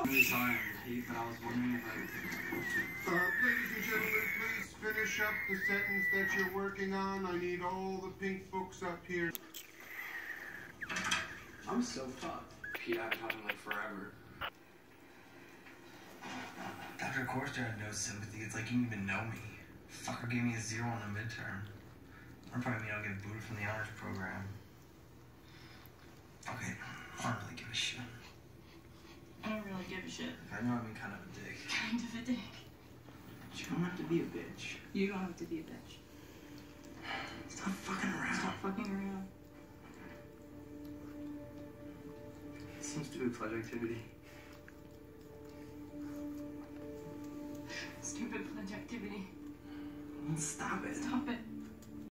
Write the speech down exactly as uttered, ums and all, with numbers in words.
I'm really sorry I repeat, but I was wondering if I... Uh, ladies and gentlemen, please finish up the sentence that you're working on. I need all the pink books up here. I'm so fucked. Pete, I've been talking like forever. Doctor Corster had no sympathy. It's like you didn't even know me. Fucker gave me a zero on the midterm. I'm probably mean I'll get booted from the honors program. Okay, I don't really give a shit. I don't really give a shit. I know I've been kind of a dick. Kind of a dick. You don't have to be a bitch. You don't have to be a bitch. Stop fucking around. Stop fucking around. Some stupid pledge activity. Stupid pledge activity. Stop it. Stop it.